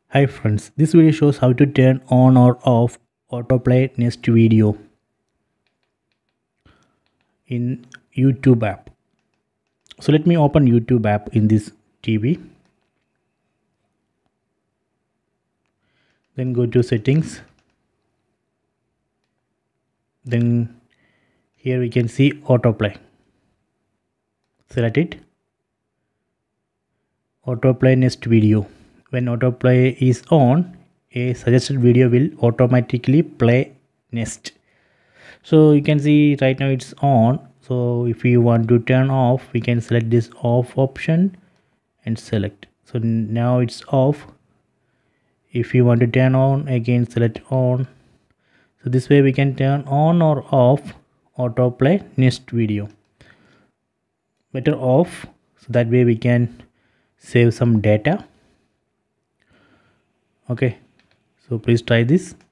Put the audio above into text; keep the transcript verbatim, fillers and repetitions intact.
Hi friends, this video shows how to turn on or off autoplay next video in YouTube app. So let me open YouTube app in this T V. Then go to settings. Then here we can see autoplay. Select it. Autoplay next video. When autoplay is on, a suggested video will automatically play next. So you can see right now it's on. So if we want to turn off, we can select this off option and select. So now it's off. If you want to turn on, again select on. So this way we can turn on or off autoplay next video. Better off, so that way we can save some data. Okay, so please try this.